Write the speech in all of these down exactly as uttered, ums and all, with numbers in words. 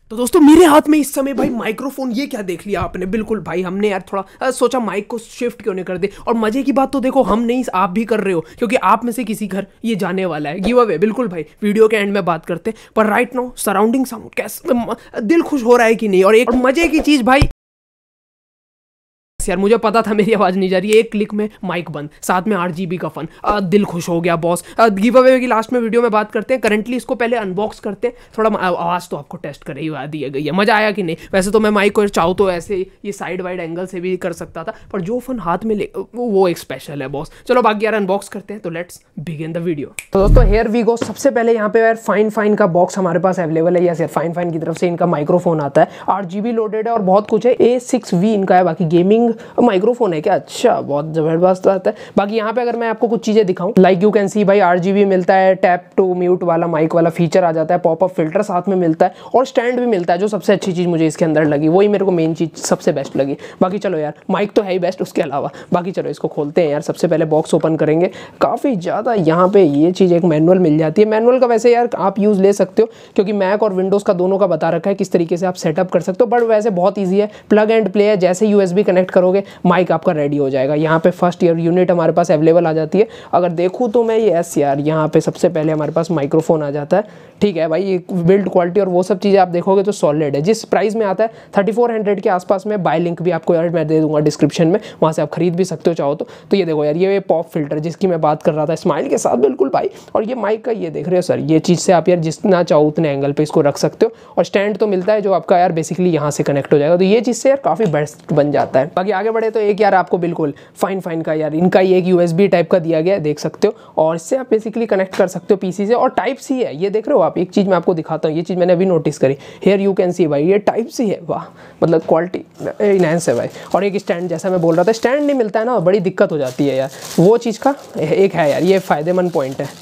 तो दोस्तों मेरे हाथ में इस समय भाई माइक्रोफोन, ये क्या देख लिया आपने। बिल्कुल भाई हमने यार थोड़ा आ, सोचा माइक को शिफ्ट क्यों नहीं कर दे। और मजे की बात तो देखो हम नहीं, आप भी कर रहे हो, क्योंकि आप में से किसी घर ये जाने वाला है गिव अवे। बिल्कुल भाई वीडियो के एंड में बात करते हैं, पर राइट नाउ सराउंडिंग साउंड कैसे, दिल खुश हो रहा है कि नहीं। और एक मजे की चीज भाई, यार मुझे पता था मेरी आवाज नहीं जा रही है, एक क्लिक में माइक बंद, साथ में आठ जीबी का फन, आ, दिल खुश हो गया बॉस। गिव अवे की लास्ट में वीडियो में बात करते हैं। करंटली इसको पहले अनबॉक्स करते हैं, थोड़ा आवाज तो आपको टेस्ट करे ही दी गई है। मजा आया कि नहीं। वैसे तो मैं माइक को चाहूँ तो ऐसे ये साइड वाइड एंगल से भी कर सकता था, पर जो फन हाथ में ले वो एक स्पेशल है बॉस। चलो बाकी यार अनबॉक्स करते हैं, तो लेट्स बिगिन द वीडियो। तो दोस्तों हेयर वी गो। सबसे पहले यहाँ पे यार फाइन फाइन का बॉक्स हमारे पास अवेलेबल है, या सिर्फ फाइन फाइन की तरफ से इनका माइक्रोफोन आता है। आठ जीबी लोडेड है और बहुत कुछ है। ए सिक्स वी इनका है, बाकी गेमिंग माइक्रोफोन है क्या, अच्छा बहुत जबरदस्त आता है। बाकी यहाँ पे अगर मैं आपको कुछ चीजें दिखाऊं, लाइक यू कैन सी भाई आठ जीबी मिलता है, टैप टू म्यूट वाला माइक वाला फीचर आ जाता है, पॉपअप फिल्टर साथ में मिलता है और स्टैंड भी मिलता है। जो सबसे अच्छी चीज मुझे इसके अंदर लगी, वही मेरे को मेन चीज सबसे बेस्ट लगी। बाकी चलो यार माइक तो है ही बेस्ट उसके अलावा। बाकी चलो इसको खोलते हैं यार। सबसे पहले बॉक्स ओपन करेंगे। काफी ज्यादा यहाँ पे ये चीज एक मैनुअल मिल जाती है। मैनुअल का वैसे यार आप यूज ले सकते हो, क्योंकि मैक और विंडोज का दोनों का बता रखा है किस तरीके से आप सेटअप कर सकते हो। बट वैसे बहुत ईजी है, प्लग एंड प्ले है। जैसे यूएसबी कनेक्ट करोगे माइक आपका रेडी हो जाएगा। यहाँ पे फर्स्ट ईयर यूनिट हमारे पास अवेलेबल आ जाती है। अगर देखूँ तो मैं यस यार, यहाँ पे सबसे पहले हमारे पास माइक्रोफोन आ जाता है। ठीक है भाई, ये बिल्ड क्वालिटी और वो सब चीज़ें आप देखोगे तो सॉलिड है। जिस प्राइस में आता है थर्टी फोर हंड्रेड के आसपास में, बाय लिंक भी आपको यार मैं दे दूंगा डिस्क्रिप्शन में, वहाँ से आप खरीद भी सकते हो चाहो तो। तो ये देखो यार, ये पॉप फिल्टर जिसकी मैं बात कर रहा था, स्माइल के साथ बिल्कुल भाई। और ये माइक का ये देख रहे हो सर, ये चीज़ से आप यार जितना चाहो उतने एंगल पे इसको रख सकते हो। और स्टैंड तो मिलता है जो आपका यार बेसिकली यहाँ से कनेक्ट हो जाएगा। तो ये चीज़ से यार काफ़ी बेस्ट बन जाता है। बाकी आगे बढ़े तो एक यार आपको बिल्कुल फाइन फाइन का यार इनका ये एक यूएसबी टाइप का दिया गया है, देख सकते हो। और इससे आप बेसिकली कनेक्ट कर सकते हो पीसी से। और टाइप सी है, ये देख रहे हो आप। एक चीज़ मैं आपको दिखाता हूँ, ये चीज़ मैंने अभी नोटिस करी। हेयर यू कैन सी भाई, ये टाइप सी है, वाह मतलब क्वालिटी इनहैंस है भाई। और एक स्टैंड, जैसा मैं बोल रहा था, स्टैंड नहीं मिलता है ना, बड़ी दिक्कत हो जाती है यार। वो चीज़ का एक है यार, ये फ़ायदेमंद पॉइंट है।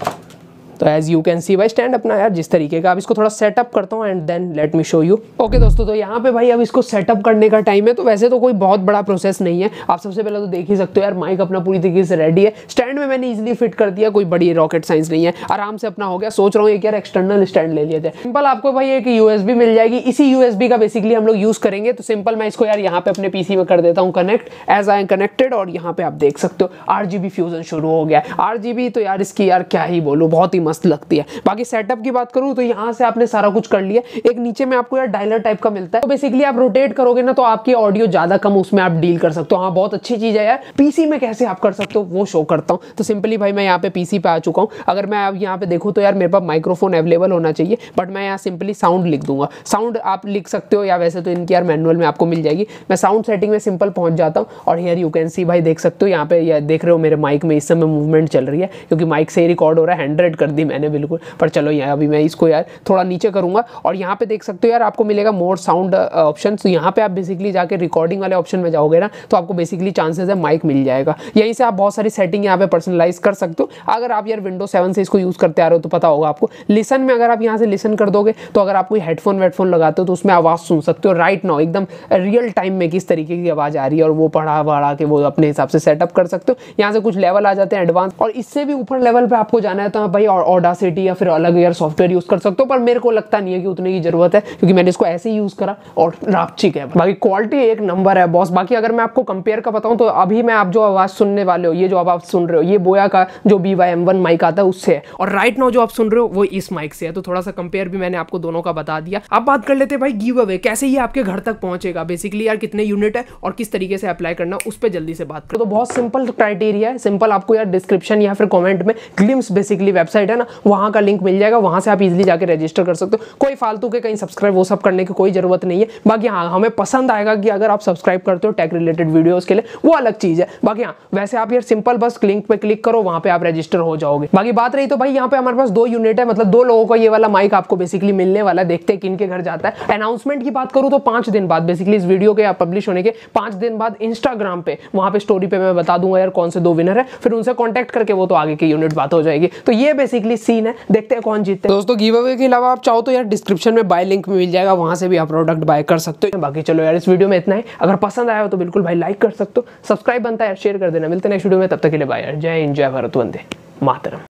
तो एज यू कैन सी भाई स्टैंड अपना यार जिस तरीके का। अब इसको थोड़ा सेटअप करता हूँ and then let me show you. Okay दोस्तों, तो यहाँ पे भाई अब इसको सेटअप करने का टाइम है। तो वैसे तो कोई बहुत बड़ा प्रोसेस नहीं है। आप सबसे पहले तो देख ही सकते हो यार, माइक अपना पूरी तरीके से रेडी है। स्टैंड में मैंने इजीली फिट कर दिया, कोई बड़ी रॉकेट साइंस नहीं है, आराम से अपना हो गया। सोच रहा हूँ एक यार एक्सटर्नल स्टैंड ले लिया जाए। सिंपल आपको भाई एक यूएसबी मिल जाएगी, इसी यूएसबी का बेसिकली हम लोग यूज करेंगे। तो सिंपल मैं इसको यार यहाँ पे अपने पीसी में कर देता हूँ connect, as I am connected. और यहाँ पे आप देख सकते हो आठ जीबी फ्यूजन शुरू हो गया। आठ जीबी तो यार इसकी यार क्या ही बोलूँ, बहुत ही मस्त लगती है। बाकी सेटअप की बात करूं तो यहाँ से आपने सारा कुछ कर लिया। एक नीचे में आपको यार डायलर टाइप का मिलता है, तो बेसिकली आप रोटेट करोगे ना तो आपकी ऑडियो ज्यादा कम उसमें आप डील कर सकते हो। हाँ बहुत अच्छी चीज है यार। पीसी में कैसे आप कर सकते हो वो शो करता हूँ। तो सिंपली भाई मैं यहाँ पे पीसी पे आ चुका हूँ। अगर मैं अब यहाँ पे देखूँ तो यार मेरे पास माइक्रोफोन अवेलेबल होना चाहिए, बट मैं यहाँ सिंपली साउंड लिख दूंगा। साउंड आप लिख सकते हो, या वैसे तो इनकी यार मैनुअल में आपको मिल जाएगी। मैं साउंड सेटिंग में सिंपल पहुंच जाता हूँ। और हियर यू कैन सी भाई देख सकते हो, यहाँ पे यार देख रहे हो मेरे माइक में इस समय मूवमेंट चल रही है, क्योंकि माइक से ही रिकॉर्ड हो रहा है। हंड्रेड कर दी मैंने बिल्कुल। पर चलो यहाँ अभी मैं इसको यार थोड़ा नीचे करूंगा। और यहाँ पे देख सकते हो यार आपको मिलेगा मोर साउंड ऑप्शन। तो यहाँ पे आप बेसिकली जाके रिकॉर्डिंग वाले ऑप्शन में जाओगे ना, तो आपको बेसिकली चांसेस है माइक मिल जाएगा। यहीं से आप बहुत सारी सेटिंग यहाँ पे पर्सनलाइज कर सकते हो। अगर आप यार विंडोज सेवन से इसको यूज करते आ रहे हो तो पता होगा आपको। लिसन में अगर आप यहाँ से लिसन कर दोगे, तो अगर आप कोई हेडफोन वेडफोन लगाते हो तो उसमें आवाज सुन सकते हो राइट नाउ, एकदम रियल टाइम में किस तरीके की आवाज आ रही है। और वो पढ़ा बढ़ा के वो अपने हिसाब से सेटअप कर सकते हो। यहाँ से कुछ लेवल आ जाते हैं एडवांस, और इससे भी ऊपर लेवल पे आपको जाना है तो भाई ऑडासिटी या फिर अलग यार सॉफ्टवेयर यूज कर सकते हो। पर मेरे को लगता नहीं है कि उतने की जरूरत है, क्योंकि मैंने इसको ऐसे ही यूज करा और रापचिक है। बाकी क्वालिटी एक नंबर है बॉस। बाकी अगर मैं आपको कंपेयर का बताऊं तो अभी मैं आप जो आवाज सुनने वाले हो, ये जो आवाज सुन रहे हो, ये बोया का जो B Y M one mic आता है उससे है। और राइट नाउ जो आप सुन रहे हो वो इस माइक से है। तो थोड़ा सा कंपेयर भी मैंने आपको दोनों का बता दिया। अब बात कर लेते हैं भाई गिव अवे, कैसे ये आपके घर तक पहुंचेगा। बेसिकली यार कितने यूनिट है और किस तरीके से अप्लाई करना, उस पर जल्दी से बात करो। तो बहुत सिंपल क्राइटेरिया है। सिंपल आपको यार डिस्क्रिप्शन या फिर कॉमेंट में ग्लिम्स बेसिकली वेबसाइट है ना, वहां का लिंक मिल जाएगा। वहां से आप इजिली जाके रजिस्टर कर सकते हो। कोई फालतू के कहीं सब्सक्राइब वो सब करने की कोई जरूरत नहीं है। बाकी हाँ हमें पसंद आएगा कि अगर आप सब्सक्राइब करते हो टेक रिलेटेड वीडियोस के लिए, वो अलग चीज है। बाकी हाँ वैसे आप यार सिंपल बस लिंक पे क्लिक करो, वहां पे आप रजिस्टर हो जाओगे। बाकी बात रही तो भाई यहाँ पे हमारे पास दो यूनिट है, मतलब दो लोगों का ये वाला माइक आपको बेसिकली मिलने वाला है। देखते हैं किन के घर जाता है। अनाउंसमेंट की बात करूँ तो पांच दिन बाद, बेसिकली इस वीडियो के पब्लिश होने के पांच दिन बाद इंस्टाग्राम पे, वहां पे स्टोरी पे मैं बता दूंगा यार कौन से दो विनर है। फिर उनसे कॉन्टेक्ट करके वो तो आगे की यूनिट बात हो जाएगी। तो ये बेसिकली सीन है, देखते हैं कौन जीतते हैं। दोस्तों गिव अवे के अलावा आप चाहो तो यार डिस्क्रिप्शन में बाय लिंक मिल जाएगा, वहां से भी आप प्रोडक्ट बाय कर सकते हो। बाकी चलो यार इस वीडियो में इतना ही। अगर पसंद आया हो तो बिल्कुल भाई लाइक कर सकते हो, सब्सक्राइब बनता है यार शेयर कर देना। मिलते हैं नेक्स्ट वीडियो में, तब तक के लिए बाय यार। जय हिंद, जय भारत, वंदे मातरम।